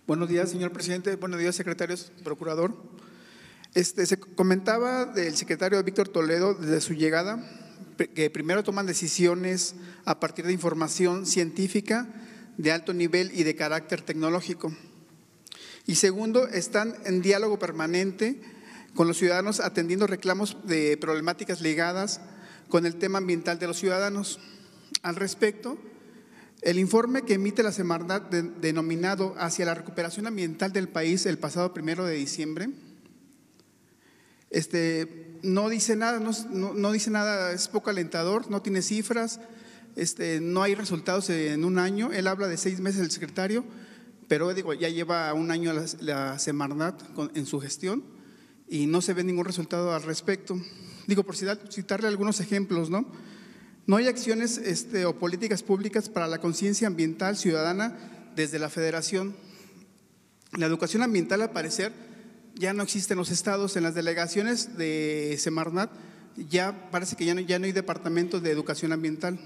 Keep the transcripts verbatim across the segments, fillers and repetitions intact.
Buenos días, señor presidente. Buenos días, secretarios, procurador. Este, se comentaba del secretario Víctor Toledo desde su llegada que primero toman decisiones a partir de información científica de alto nivel y de carácter tecnológico. Y segundo, están en diálogo permanente con los ciudadanos atendiendo reclamos de problemáticas ligadas con el tema ambiental de los ciudadanos. Al respecto, el informe que emite la Semarnat de, denominado Hacia la recuperación ambiental del país el pasado primero de diciembre, este, no dice nada, no, no, no dice nada, es poco alentador, no tiene cifras, este, no hay resultados en un año. Él habla de seis meses el secretario, pero digo, ya lleva un año la, la Semarnat con, en su gestión y no se ve ningún resultado al respecto. Digo, por citarle algunos ejemplos, ¿no? No hay acciones este, o políticas públicas para la conciencia ambiental ciudadana desde la Federación. La educación ambiental, al parecer, ya no existe en los estados. En las delegaciones de Semarnat ya parece que ya no, ya no hay departamentos de educación ambiental.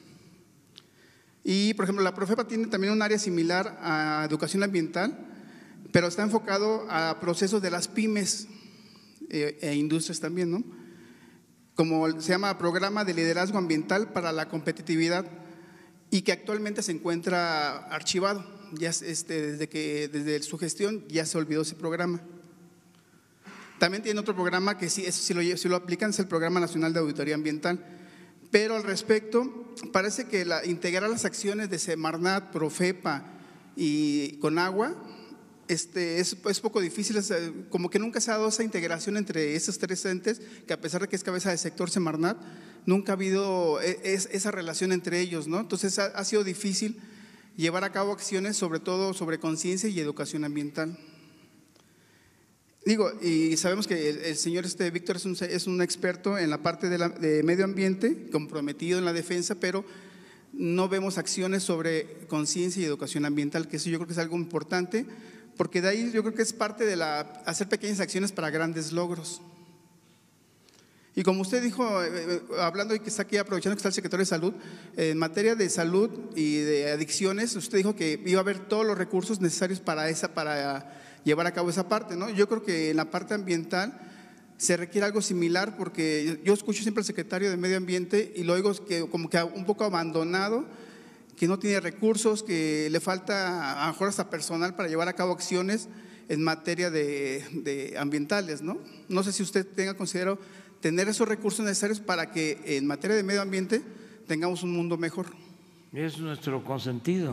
Y, por ejemplo, la Profepa tiene también un área similar a educación ambiental, pero está enfocado a procesos de las pymes e, e industrias también, ¿no? Como se llama Programa de Liderazgo Ambiental para la Competitividad, y que actualmente se encuentra archivado. Ya este, desde que desde su gestión ya se olvidó ese programa. También tiene otro programa que sí, eso sí lo, sí lo aplican, es el Programa Nacional de Auditoría Ambiental. Pero al respecto, parece que la, integrar las acciones de Semarnat, Profepa y Conagua este, es, es poco difícil, es, como que nunca se ha dado esa integración entre esos tres entes, que a pesar de que es cabeza de sector Semarnat, nunca ha habido es, esa relación entre ellos, ¿no? Entonces ha, ha sido difícil llevar a cabo acciones, sobre todo sobre conciencia y educación ambiental. Digo, y sabemos que el, el señor este Víctor es un, es un experto en la parte de, la, de medio ambiente, comprometido en la defensa, pero no vemos acciones sobre conciencia y educación ambiental, que eso yo creo que es algo importante, porque de ahí yo creo que es parte de la, hacer pequeñas acciones para grandes logros. Y como usted dijo, eh, hablando y que está aquí aprovechando que está el secretario de Salud, eh, en materia de salud y de adicciones, usted dijo que iba a haber todos los recursos necesarios para esa, para llevar a cabo esa parte, ¿no? Yo creo que en la parte ambiental se requiere algo similar, porque yo escucho siempre al secretario de Medio Ambiente y lo oigo que como que un poco abandonado, que no tiene recursos, que le falta a lo mejor hasta personal para llevar a cabo acciones en materia de, de ambientales, ¿no? No sé si usted tenga considerado tener esos recursos necesarios para que en materia de medio ambiente tengamos un mundo mejor. Es nuestro consentido.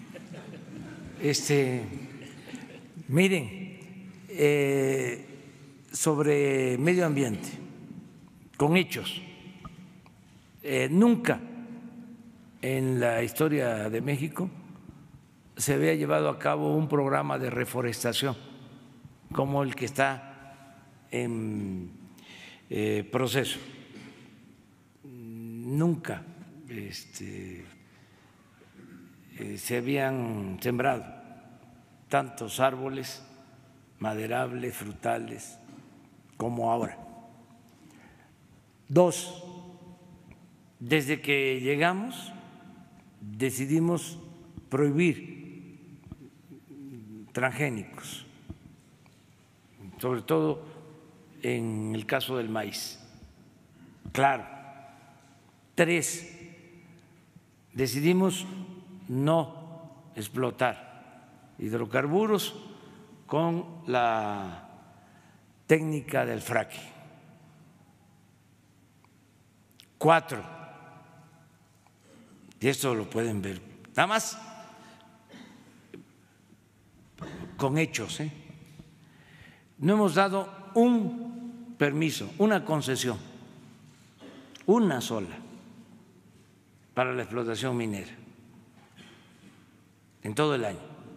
Este, miren, eh, sobre medio ambiente, con hechos, eh, nunca en la historia de México se había llevado a cabo un programa de reforestación como el que está en eh, proceso. Nunca este, eh, se habían sembrado tantos árboles maderables, frutales, como ahora. Dos, desde que llegamos decidimos prohibir transgénicos, sobre todo en el caso del maíz. Claro. Tres, decidimos no explotar hidrocarburos con la técnica del fracking. Cuatro, y esto lo pueden ver, nada más con hechos, ¿eh? No hemos dado un permiso, una concesión, una sola, para la explotación minera en todo el año.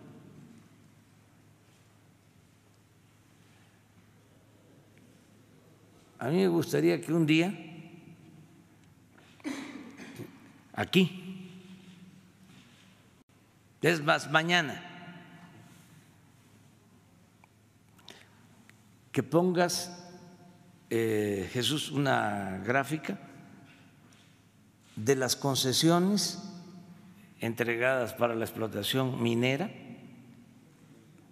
A mí me gustaría que un día aquí, es más, mañana, que pongas, eh, Jesús, una gráfica de las concesiones entregadas para la explotación minera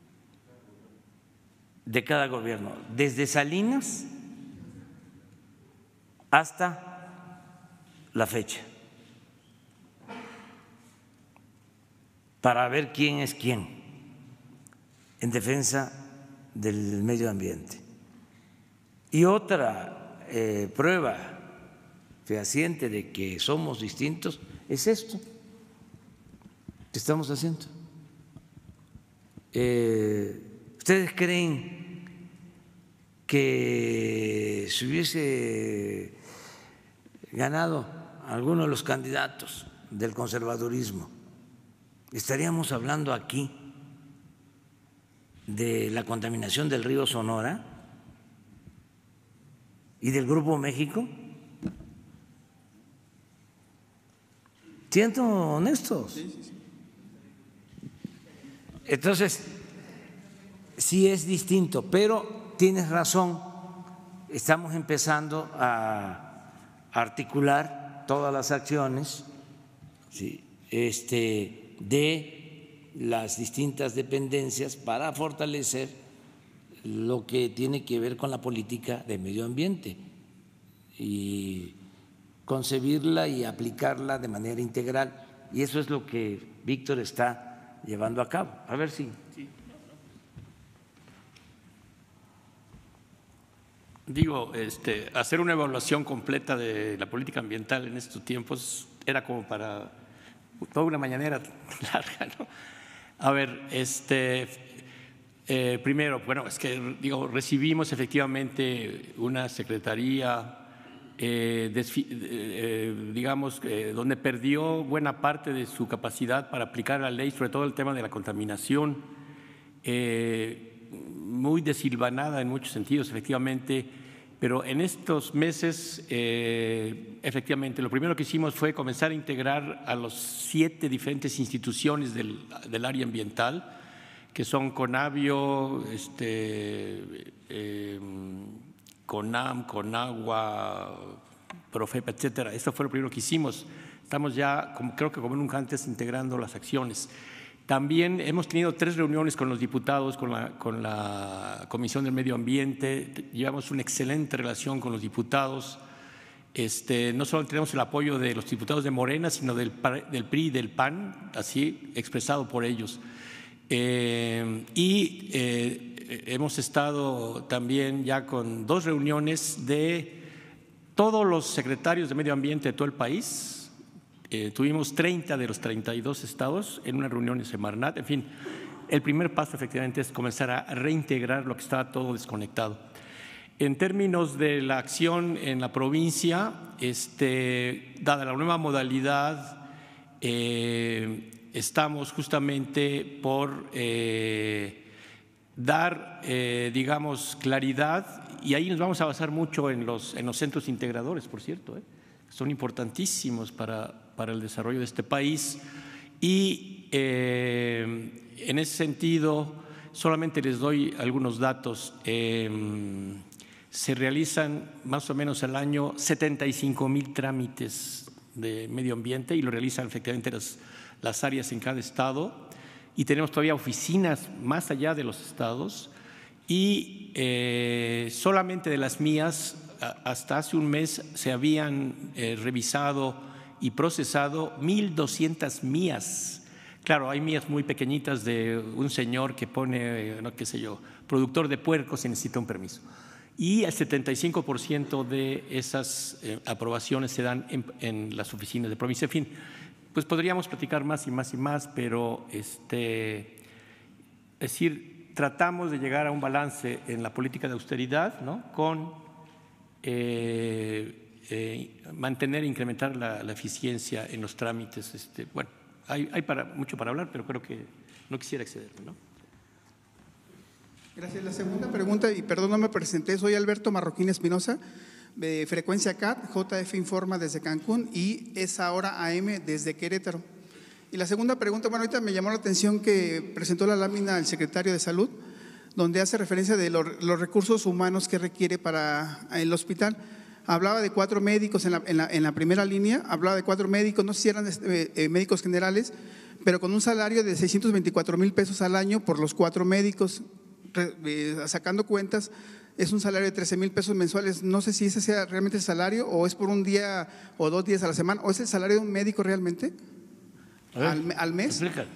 de cada gobierno, desde Salinas hasta la fecha, para ver quién es quién en defensa del medio ambiente. Y otra eh, prueba fehaciente de que somos distintos es esto que estamos haciendo. Eh, ¿Ustedes creen que si hubiese ganado alguno de los candidatos del conservadurismo, estaríamos hablando aquí de la contaminación del río Sonora y del Grupo México? Siendo honestos. Entonces, sí es distinto, pero tienes razón, estamos empezando a articular todas las acciones, ¿sí?, este, de las distintas dependencias para fortalecer lo que tiene que ver con la política de medio ambiente y concebirla y aplicarla de manera integral. Y eso es lo que Víctor está llevando a cabo. A ver si… Sí. Digo, este, hacer una evaluación completa de la política ambiental en estos tiempos era como para toda una mañanera larga, ¿no? A ver, este, eh, primero, bueno, es que digo, recibimos efectivamente una secretaría, eh, desfi, eh, digamos, eh, donde perdió buena parte de su capacidad para aplicar la ley, sobre todo el tema de la contaminación, eh, muy desilvanada en muchos sentidos, efectivamente. Pero en estos meses, eh, efectivamente, lo primero que hicimos fue comenzar a integrar a los siete diferentes instituciones del, del área ambiental, que son Conavio, este, eh, CONAM, CONAGUA, Profepa, etcétera. Esto fue lo primero que hicimos. Estamos ya, como, creo que como nunca antes, integrando las acciones. También hemos tenido tres reuniones con los diputados, con la, con la Comisión del Medio Ambiente. Llevamos una excelente relación con los diputados. Este, no solo tenemos el apoyo de los diputados de Morena, sino del, del P R I y del P A N, así expresado por ellos. Eh, y eh, hemos estado también ya con dos reuniones de todos los secretarios de Medio Ambiente de todo el país. Eh, tuvimos treinta de los treinta y dos estados en una reunión en Semarnat. En fin, el primer paso efectivamente es comenzar a reintegrar lo que estaba todo desconectado. En términos de la acción en la provincia, este, dada la nueva modalidad, eh, estamos justamente por eh, dar, eh, digamos, claridad, y ahí nos vamos a basar mucho en los, en los centros integradores, por cierto, ¿eh? Son importantísimos para, para el desarrollo de este país. Y eh, en ese sentido, solamente les doy algunos datos. Eh, se realizan más o menos al año setenta y cinco mil trámites de medio ambiente y lo realizan efectivamente las, las áreas en cada estado. Y tenemos todavía oficinas más allá de los estados. Y eh, solamente de las mías, hasta hace un mes se habían eh, revisado y procesado mil doscientas mías. Claro, hay mías muy pequeñitas de un señor que pone, no qué sé yo, productor de puercos y necesita un permiso. Y el setenta y cinco por ciento de esas eh, aprobaciones se dan en, en las oficinas de provincia. En fin, pues podríamos platicar más y más y más, pero este, es decir, tratamos de llegar a un balance en la política de austeridad, ¿no?, con Eh, eh, mantener e incrementar la, la eficiencia en los trámites. Este, bueno, hay, hay para, mucho para hablar, pero creo que no quisiera excederme, ¿no? Gracias. La segunda pregunta, y perdón, no me presenté, soy Alberto Marroquín Espinosa, de Frecuencia C A T, J F Informa desde Cancún y Es Ahora A M desde Querétaro. Y la segunda pregunta, bueno, ahorita me llamó la atención que presentó la lámina el secretario de Salud, donde hace referencia de los, los recursos humanos que requiere para el hospital. Hablaba de cuatro médicos en la, en la, en la primera línea, hablaba de cuatro médicos, no sé si eran eh, eh, médicos generales, pero con un salario de seiscientos veinticuatro mil pesos al año por los cuatro médicos, eh, sacando cuentas, es un salario de trece mil pesos mensuales. No sé si ese sea realmente el salario o es por un día o dos días a la semana, o es el salario de un médico realmente ver, al, al mes. Explica.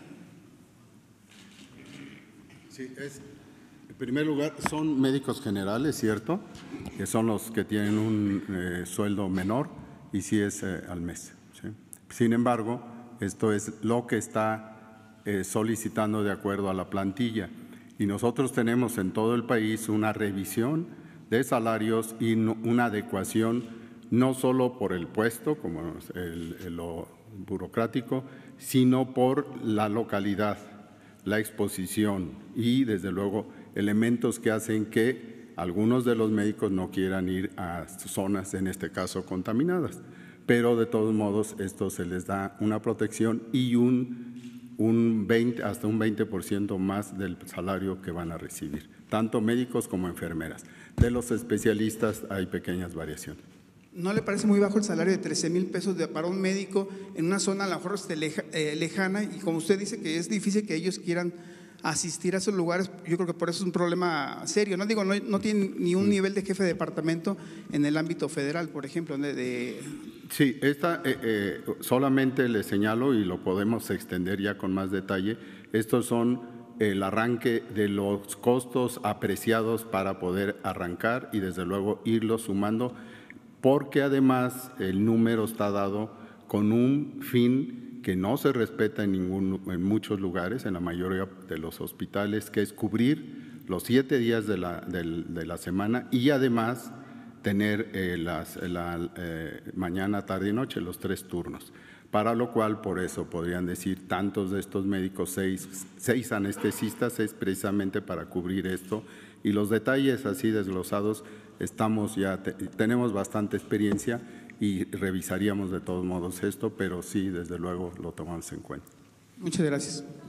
Sí, es, en primer lugar, son médicos generales, ¿cierto? Que son los que tienen un eh, sueldo menor y sí es eh, al mes. ¿Sí? Sin embargo, esto es lo que está eh, solicitando de acuerdo a la plantilla. Y nosotros tenemos en todo el país una revisión de salarios y no, una adecuación no solo por el puesto, como el, el, lo burocrático, sino por la localidad, la exposición y, desde luego, elementos que hacen que algunos de los médicos no quieran ir a zonas, en este caso, contaminadas. Pero, de todos modos, esto se les da una protección y un un veinte, hasta un veinte por ciento más del salario que van a recibir, tanto médicos como enfermeras. De los especialistas hay pequeñas variaciones. ¿No le parece muy bajo el salario de trece mil pesos de, para un médico en una zona a lo mejor este, leja, eh, lejana? Y como usted dice que es difícil que ellos quieran asistir a esos lugares, yo creo que por eso es un problema serio. No digo, no, no tiene ni un nivel de jefe de departamento en el ámbito federal, por ejemplo, de… de Sí, esta eh, eh, solamente le señalo y lo podemos extender ya con más detalle. Estos son el arranque de los costos apreciados para poder arrancar y desde luego irlos sumando, porque además el número está dado con un fin que no se respeta en, ningún, en muchos lugares, en la mayoría de los hospitales, que es cubrir los siete días de la, de, de la semana y además tener eh, las, la eh, mañana, tarde y noche, los tres turnos, para lo cual, por eso podrían decir tantos de estos médicos, seis, seis anestesistas, es precisamente para cubrir esto, y los detalles así desglosados, estamos ya, te, tenemos bastante experiencia y revisaríamos de todos modos esto, pero sí, desde luego, lo tomamos en cuenta. Muchas gracias.